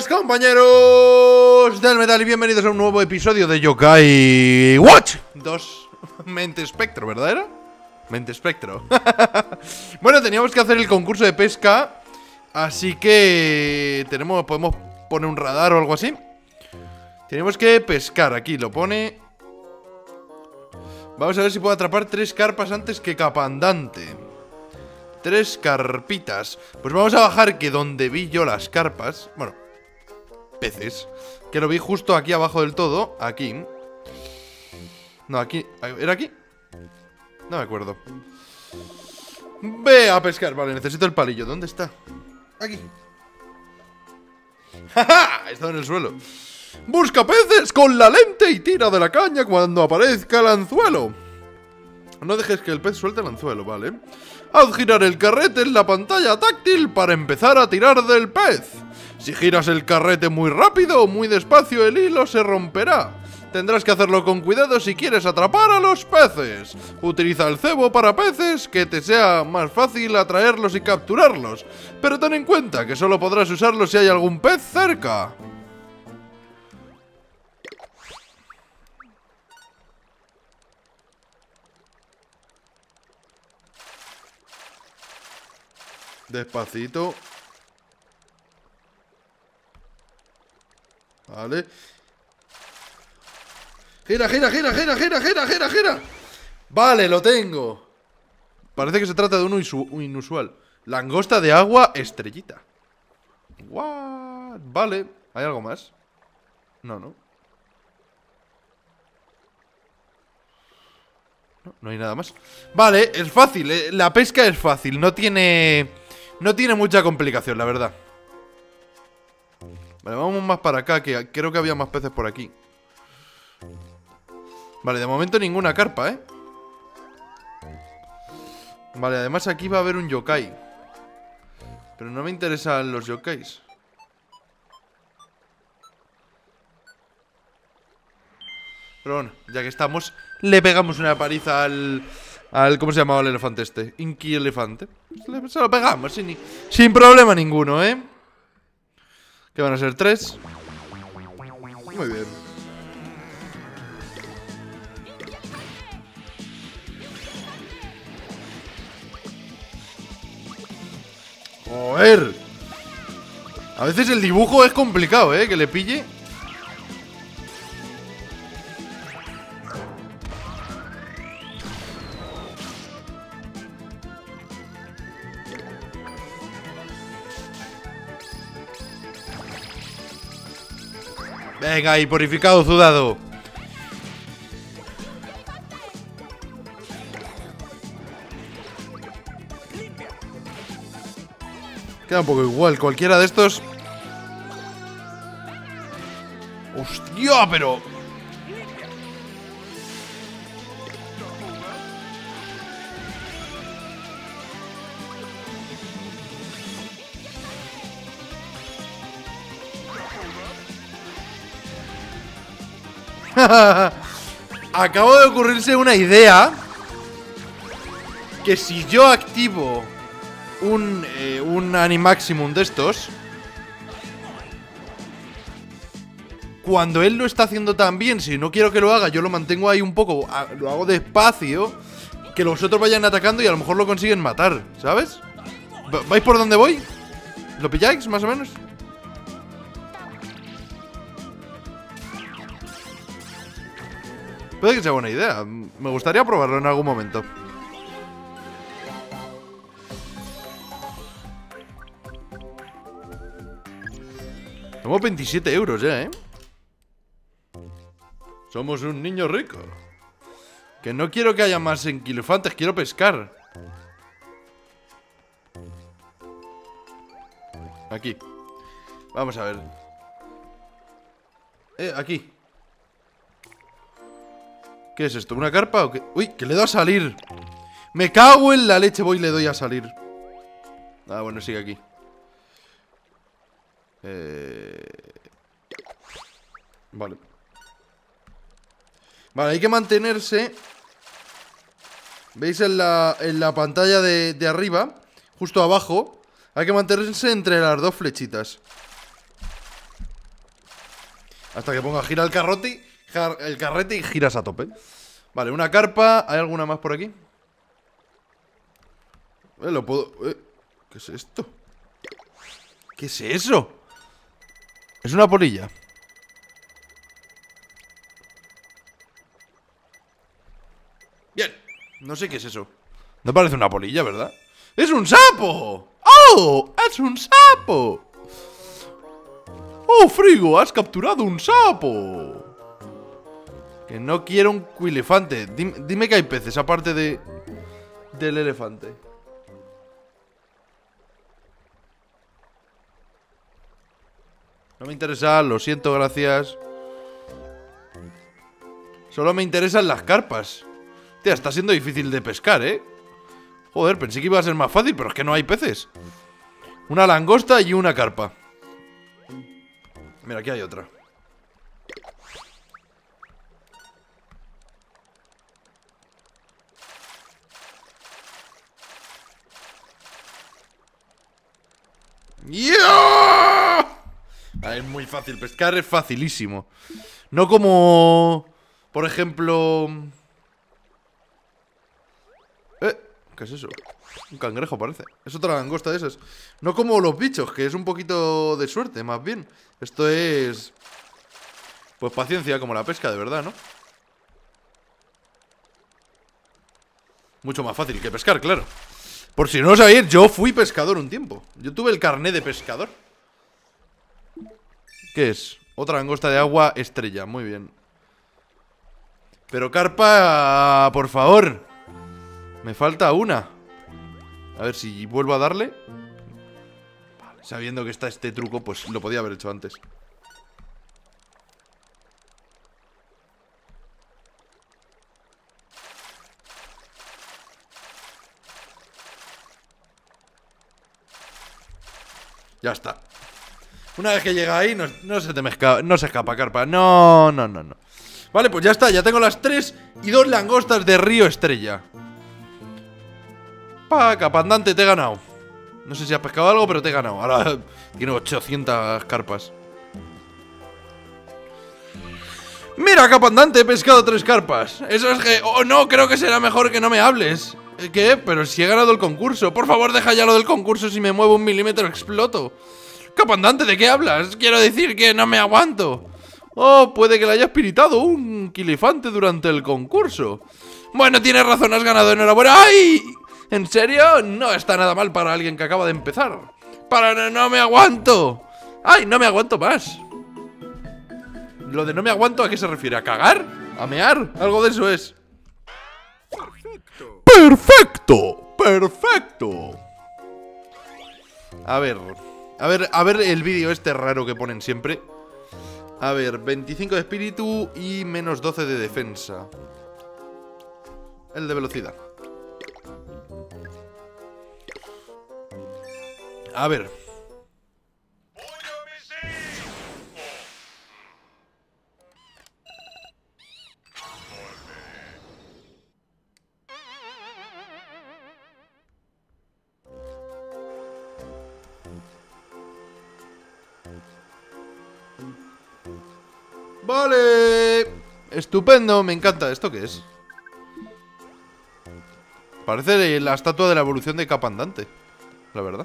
Buenas compañeros del metal y bienvenidos a un nuevo episodio de Yokai Watch 2. Mente Espectro, ¿verdad era? Mente Espectro. Bueno, teníamos que hacer el concurso de pesca, así que podemos poner un radar o algo así. Tenemos que pescar, aquí lo pone. Vamos a ver si puedo atrapar 3 carpas antes que Capandante. 3 carpitas. Pues vamos a bajar que donde vi yo las carpas, bueno, peces, que lo vi justo aquí abajo del todo. Aquí. No, aquí. ¿Era aquí? No me acuerdo. Ve a pescar. Vale, necesito el palillo. ¿Dónde está? Aquí. ¡Ja! Está en el suelo. Busca peces con la lente y tira de la caña cuando aparezca el anzuelo. No dejes que el pez suelte el anzuelo, ¿vale? Haz girar el carrete en la pantalla táctil para empezar a tirar del pez. Si giras el carrete muy rápido o muy despacio, el hilo se romperá. Tendrás que hacerlo con cuidado si quieres atrapar a los peces. Utiliza el cebo para peces, que te sea más fácil atraerlos y capturarlos. Pero ten en cuenta que solo podrás usarlo si hay algún pez cerca. Despacito. Vale. Gira, gira, gira, gira, gira, gira, gira, gira. Vale, lo tengo. Parece que se trata de uno inusual. Langosta de agua estrellita. What? Vale. ¿Hay algo más? No, no. No hay nada más. Vale, es fácil, la pesca es fácil. No tiene mucha complicación, la verdad. Vale, vamos más para acá, que creo que había más peces por aquí. Vale, de momento ninguna carpa, ¿eh? Vale, además aquí va a haber un yokai. Pero no me interesan los yokais. Pero bueno, ya que estamos, le pegamos una paliza al ¿cómo se llamaba el elefante este? Inky Elefante. Se lo pegamos sin problema ninguno, ¿eh? Que van a ser 3. Muy bien. Joder. A veces el dibujo es complicado, ¿eh? Que le pille. Venga, ahí, purificado, sudado. Queda un poco igual, cualquiera de estos. ¡Hostia, pero! Acabo de ocurrirse una idea. Que si yo activo un Animaximum de estos, cuando él lo está haciendo tan bien, si no quiero que lo haga, yo lo mantengo ahí un poco, lo hago despacio, que los otros vayan atacando y a lo mejor lo consiguen matar, ¿sabes? ¿Vais por dónde voy? ¿Lo pilláis, más o menos? Puede que sea buena idea. Me gustaría probarlo en algún momento. Tenemos 27 euros ya, ¿eh? Somos un niño rico. Que no quiero que haya más enquilofantes, quiero pescar. Aquí. Vamos a ver. Aquí. ¿Qué es esto? ¿Una carpa o qué? ¡Uy! Que le doy a salir. Me cago en la leche, voy y le doy a salir. Ah, bueno, sigue aquí. Vale. Vale, hay que mantenerse. ¿Veis en la pantalla de arriba? Justo abajo. Hay que mantenerse entre las dos flechitas. Hasta que ponga gira el carrete y giras a tope. Vale, una carpa. ¿Hay alguna más por aquí? Lo puedo... ¿Qué es esto? ¿Qué es eso? Es una polilla. Bien, no sé qué es eso. No parece una polilla, ¿verdad? ¡Es un sapo! ¡Oh! ¡Es un sapo! ¡Oh, Frigo! ¡Has capturado un sapo! Que no quiero un cuilefante. Dime que hay peces aparte del elefante. No me interesa, lo siento, gracias. Solo me interesan las carpas. Tía, está siendo difícil de pescar, ¿eh? Joder, pensé que iba a ser más fácil, pero es que no hay peces. Una langosta y una carpa. Mira, aquí hay otra. ¡Yeah! Es muy fácil, pescar es facilísimo. No como... Por ejemplo... ¿Qué es eso? Un cangrejo parece. Es otra langosta de esas. No como los bichos, que es un poquito de suerte, más bien. Esto es... Pues paciencia, como la pesca de verdad, ¿no? Mucho más fácil que pescar, claro. Por si no lo sabéis, yo fui pescador un tiempo. Yo tuve el carné de pescador. ¿Qué es? Otra langosta de agua estrella, muy bien. Pero carpa, por favor. Me falta una. A ver si vuelvo a darle. Vale, sabiendo que está este truco, pues lo podía haber hecho antes. Ya está. Una vez que llega ahí, no se te me escapa, no se escapa, carpa. No. Vale, pues ya está, ya tengo las 3 y 2 langostas de río estrella. Capandante, te he ganado. No sé si has pescado algo, pero te he ganado. Ahora tiene 800 carpas. Mira, capandante, he pescado 3 carpas. Eso es que... Oh, no, creo que será mejor que no me hables. ¿Qué? Pero si he ganado el concurso. Por favor, deja ya lo del concurso. Si me muevo 1 milímetro, exploto. Capandante, ¿de qué hablas? Quiero decir que no me aguanto. Oh, puede que le haya espiritado un quilifante durante el concurso. Bueno, tienes razón, has ganado, enhorabuena. ¡Ay! ¿En serio? No está nada mal para alguien que acaba de empezar. No me aguanto. ¡Ay, no me aguanto más! Lo de no me aguanto, ¿a qué se refiere? ¿A cagar? ¿A mear? Algo de eso es. ¡Perfecto! ¡Perfecto! A ver el vídeo este raro que ponen siempre. A ver, 25 de espíritu y menos 12 de defensa. El de velocidad. A ver. Vale. Estupendo, me encanta. ¿Esto qué es? Parece la estatua de la evolución de Capandante, la verdad.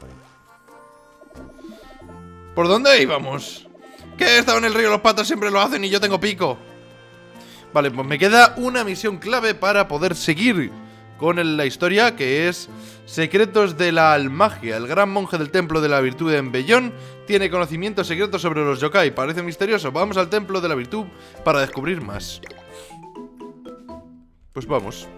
¿Por dónde íbamos? ¿Qué? He estado en el río, los patos siempre lo hacen y yo tengo pico. Vale, pues me queda una misión clave para poder seguir con la historia, que es Secretos de la Almagia. El gran monje del templo de la virtud en Bellón tiene conocimientos secretos sobre los yokai. Parece misterioso. Vamos al templo de la virtud para descubrir más. Pues vamos.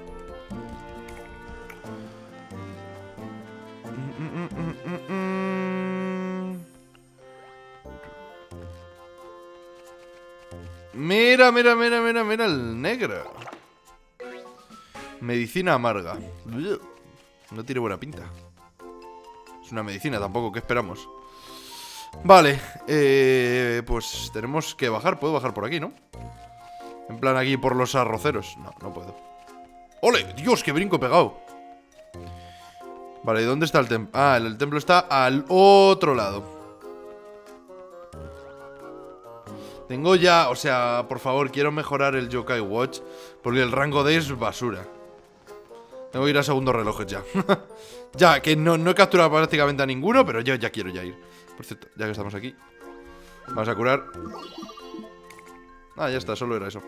Mira el negro. Medicina amarga. No tiene buena pinta. Es una medicina tampoco, ¿qué esperamos? Vale, pues tenemos que bajar. Puedo bajar por aquí, ¿no? En plan aquí por los arroceros. No, no puedo. ¡Ole! ¡Dios, qué brinco he pegado! Vale, ¿dónde está el templo? Ah, el templo está al otro lado. Tengo ya, o sea, por favor, quiero mejorar el Yokai Watch, porque el rango D es basura. Tengo que ir a segundos relojes ya. Ya, que no he capturado prácticamente a ninguno, pero yo ya quiero ir. Por cierto, ya que estamos aquí, vamos a curar. Ah, ya está, solo era eso.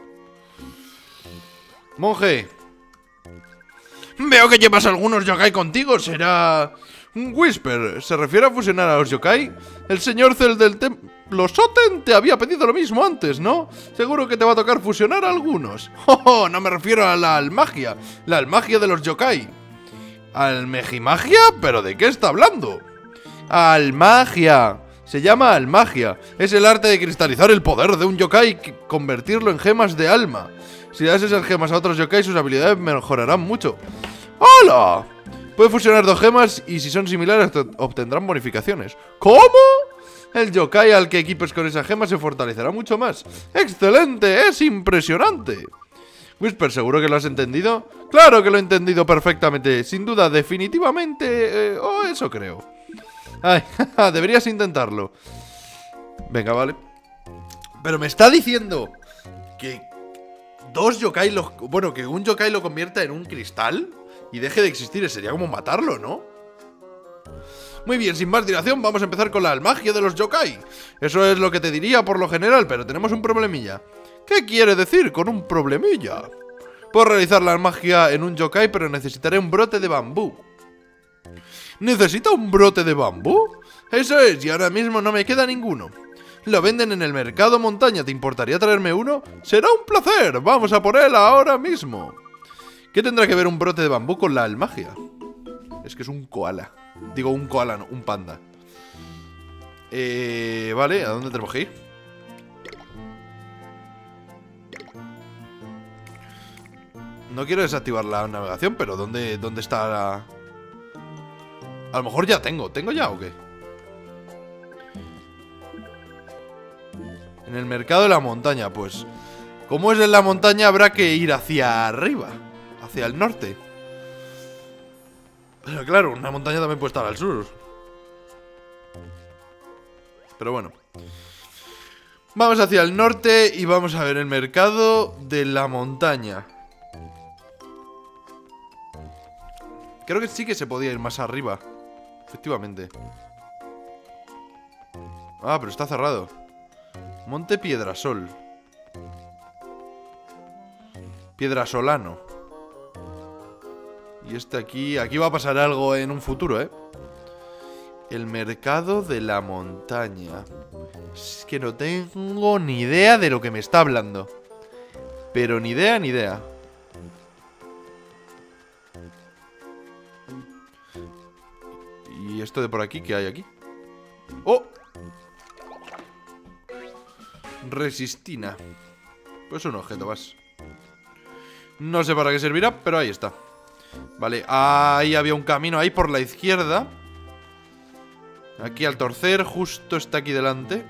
Monje, veo que llevas algunos yokai contigo. ¿Será un Whisper? ¿Se refiere a fusionar a los yokai? El señor Cell del templo Soten te había pedido lo mismo antes, ¿no? Seguro que te va a tocar fusionar a algunos. ¡Oh! No me refiero a la almagia. La almagia de los yokai. ¿Almejimagia? ¿Pero de qué está hablando? Almagia. Se llama almagia. Es el arte de cristalizar el poder de un yokai y convertirlo en gemas de alma. Si das esas gemas a otros yokai, sus habilidades mejorarán mucho. ¡Hola! Puede fusionar dos gemas y si son similares obtendrán bonificaciones. ¿Cómo? El yokai al que equipes con esa gema se fortalecerá mucho más. ¡Excelente! ¡Es impresionante! Whisper, ¿seguro que lo has entendido? ¡Claro que lo he entendido perfectamente! Sin duda, definitivamente... eso creo. Ay, deberías intentarlo. Venga, vale. Pero me está diciendo que dos yokai bueno, que un yokai lo convierta en un cristal y deje de existir. Sería como matarlo, ¿no? Muy bien, sin más dilación, vamos a empezar con la magia de los yokai. Eso es lo que te diría por lo general, pero tenemos un problemilla. ¿Qué quiere decir con un problemilla? Puedo realizar la magia en un yokai, pero necesitaré un brote de bambú. ¿Necesita un brote de bambú? Eso es, y ahora mismo no me queda ninguno. Lo venden en el mercado montaña, ¿te importaría traerme uno? ¡Será un placer! ¡Vamos a por él ahora mismo! ¿Qué tendrá que ver un brote de bambú con la almagia? Es que es un koala. Digo, un koala, no, un panda. Vale, ¿a dónde tenemos que ir? No quiero desactivar la navegación, pero ¿dónde está la...? A lo mejor ya tengo. ¿Tengo ya o qué? En el mercado de la montaña, pues... Como es en la montaña, habrá que ir hacia arriba. Hacia el norte. Pero claro, una montaña también puede estar al sur. Pero bueno. Vamos hacia el norte y vamos a ver el mercado de la montaña. Creo que sí que se podía ir más arriba. Efectivamente. Ah, pero está cerrado. Monte Piedrasol. Piedrasolano. Y este aquí... Aquí va a pasar algo en un futuro, ¿eh? El mercado de la montaña. Es que no tengo ni idea de lo que me está hablando. Pero ni idea, ni idea. ¿Y esto de por aquí? ¿Qué hay aquí? ¡Oh! Resistina. Pues un objeto más. No sé para qué servirá, pero ahí está. Vale, ahí había un camino ahí por la izquierda. Aquí al torcer, justo está aquí delante.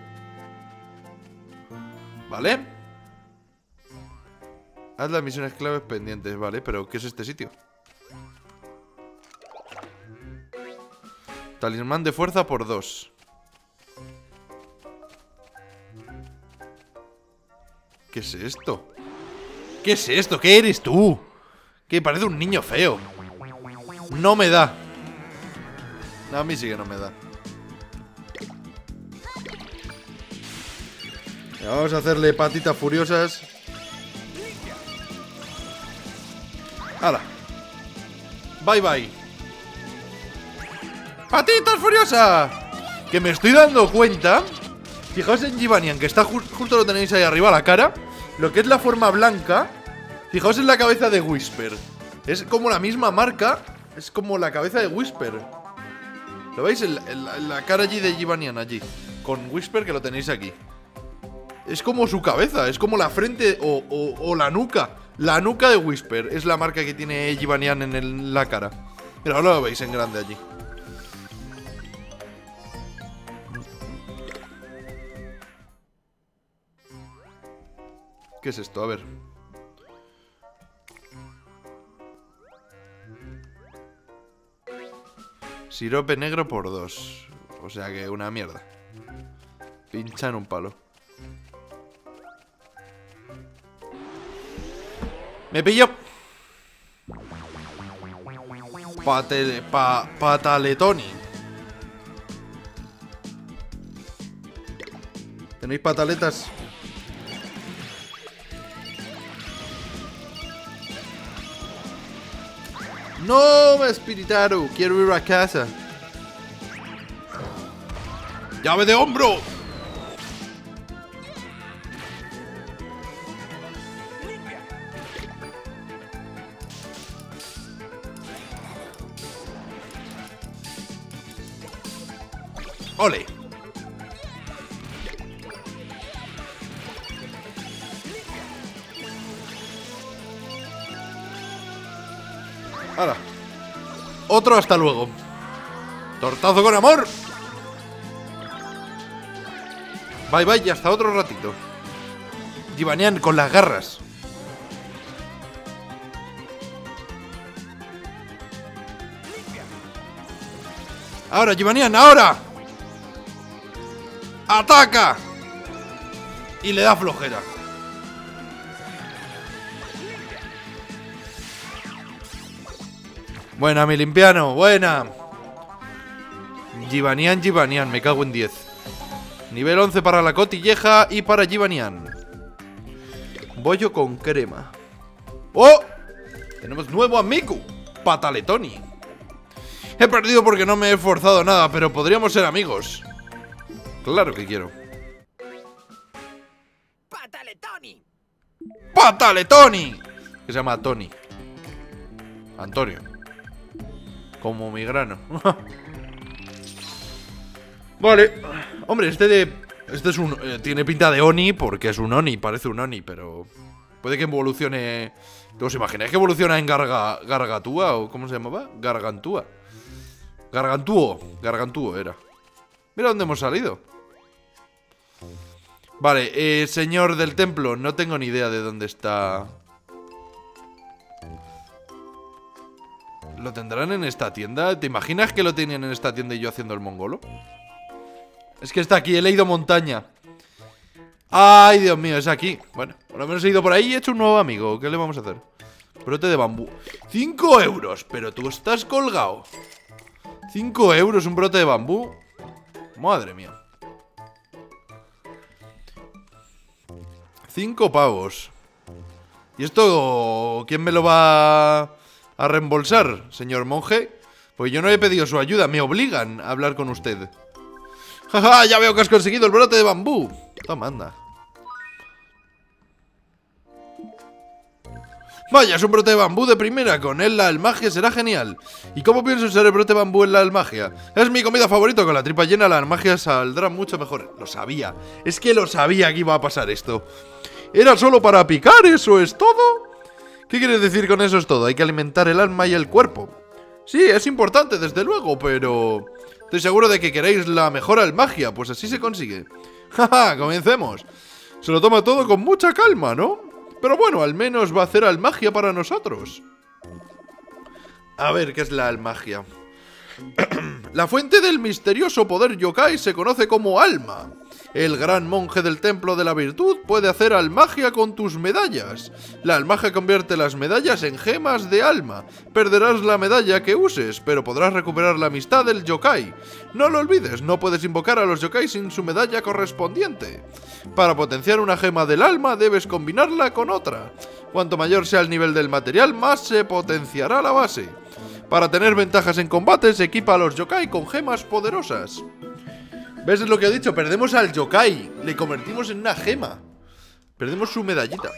Vale. Haz las misiones claves pendientes, vale, pero ¿qué es este sitio? Talismán de fuerza por 2. ¿Qué es esto? ¿Qué es esto? ¿Qué eres tú? Que parece un niño feo. No me da. A mí sí que no me da. Vamos a hacerle patitas furiosas. ¡Hala! Bye bye. ¡Patitas furiosas! Que me estoy dando cuenta. Fijaos en Givanian, que está justo lo tenéis ahí arriba a la cara. Lo que es la forma blanca. Fijaos en la cabeza de Whisper. Es como la misma marca. Es como la cabeza de Whisper. ¿Lo veis? La cara allí de Givanian allí. Con Whisper, que lo tenéis aquí. Es como su cabeza. Es como la frente o la nuca. La nuca de Whisper. Es la marca que tiene Givanian en la cara. Pero ahora lo veis en grande allí. ¿Qué es esto? A ver. Sirope negro por 2. O sea que una mierda. Pincha en un palo. Me pillo. Pataletoni. ¿Tenéis pataletas? No, Espiritaru, quiero ir a casa. ¡Llave de hombro! ¡Ole! ¡Hala! Otro hasta luego. ¡Tortazo con amor! Bye bye y hasta otro ratito. Givanian con las garras. Ahora, Givanian, ahora. ¡Ataca! Y le da flojera. Buena, mi limpiano, buena. Givanian, me cago en 10. Nivel 11 para la cotilleja y para Givanian. Bollo con crema. ¡Oh! Tenemos nuevo amigo, Pataletoni. He perdido porque no me he esforzado nada, pero podríamos ser amigos. Claro que quiero. ¡Pataletoni! ¡Pataletoni! Que se llama Tony. Antonio. Como mi grano. Vale. Hombre, este es un... tiene pinta de Oni porque es un Oni, parece un Oni, pero... puede que evolucione... ¿Os imagináis que evoluciona en Gargantúa o cómo se llamaba? Gargantúa. Gargantúo era. Mira dónde hemos salido. Vale, señor del templo, no tengo ni idea de dónde está. ¿Lo tendrán en esta tienda? ¿Te imaginas que lo tenían en esta tienda y yo haciendo el mongolo? Es que está aquí, he leído montaña. Ay, Dios mío, es aquí. Bueno, por lo menos he ido por ahí y he hecho un nuevo amigo. ¿Qué le vamos a hacer? Brote de bambú. 5 euros, pero tú estás colgado. 5 euros un brote de bambú. Madre mía. 5 pavos. ¿Y esto quién me lo va a reembolsar, señor monje? Pues yo no he pedido su ayuda, me obligan a hablar con usted. Jaja, ya veo que has conseguido el brote de bambú. Toma, anda. Vaya, es un brote de bambú de primera. Con él la almagia será genial. ¿Y cómo pienso usar el brote de bambú en la almagia? Es mi comida favorita. Con la tripa llena la almagia saldrá mucho mejor. Lo sabía. Es que lo sabía que iba a pasar esto. ¿Era solo para picar? ¿Eso es todo? ¿Qué quieres decir con eso es todo? Hay que alimentar el alma y el cuerpo. Sí, es importante, desde luego, pero... estoy seguro de que queréis la mejor almagia. Pues así se consigue. Jaja, comencemos. Se lo toma todo con mucha calma, ¿no? Pero bueno, al menos va a hacer almagia para nosotros. A ver, ¿qué es la almagia? La fuente del misterioso poder yokai se conoce como alma. El gran monje del templo de la virtud puede hacer almagia con tus medallas. La almagia convierte las medallas en gemas de alma. Perderás la medalla que uses, pero podrás recuperar la amistad del yokai. No lo olvides, no puedes invocar a los yokai sin su medalla correspondiente. Para potenciar una gema del alma debes combinarla con otra. Cuanto mayor sea el nivel del material, más se potenciará la base. Para tener ventajas en combate, se equipa a los yokai con gemas poderosas. ¿Ves lo que he dicho? Perdemos al yokai. Le convertimos en una gema. Perdemos su medallita.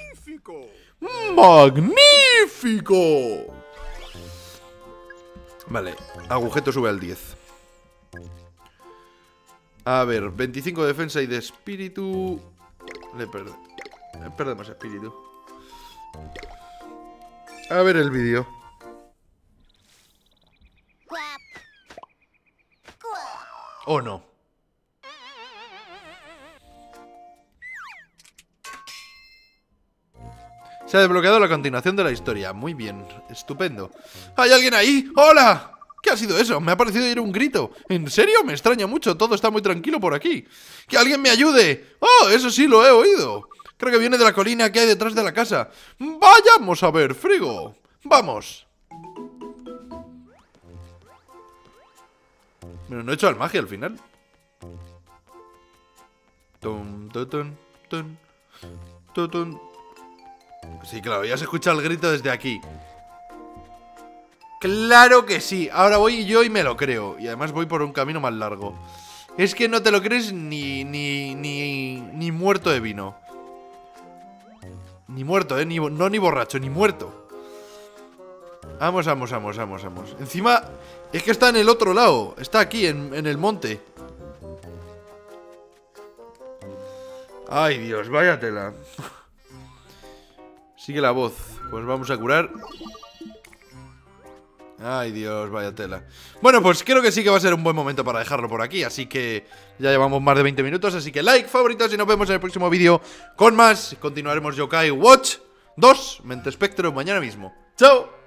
¡Magnífico! Vale, agujeto sube al 10. A ver, 25 de defensa y de espíritu. Perdemos espíritu. A ver el vídeo. ¿O no? Se ha desbloqueado la continuación de la historia. Muy bien, estupendo. ¿Hay alguien ahí? ¡Hola! ¿Qué ha sido eso? Me ha parecido oír un grito. ¿En serio? Me extraña mucho. Todo está muy tranquilo por aquí. ¡Que alguien me ayude! ¡Oh, eso sí lo he oído! Creo que viene de la colina que hay detrás de la casa. Vayamos a ver, Frigo. Vamos. Pero no he hecho al magia al final. Tum, tutun, tun, tutun. Sí, claro, ya se escucha el grito desde aquí. Claro que sí. Ahora voy yo y me lo creo. Y además voy por un camino más largo. Es que no te lo crees ni muerto de vino. Ni muerto, no ni borracho, ni muerto. Vamos. Encima, es que está en el otro lado. Está aquí, en el monte. Ay, Dios, vaya tela. Sigue la voz. Pues vamos a curar. Ay, Dios, vaya tela. Bueno, pues creo que sí que va a ser un buen momento para dejarlo por aquí. Así que ya llevamos más de 20 minutos. Así que like, favoritos y nos vemos en el próximo vídeo con más. Continuaremos Yokai Watch 2, Mente Espectro, mañana mismo. ¡Chao!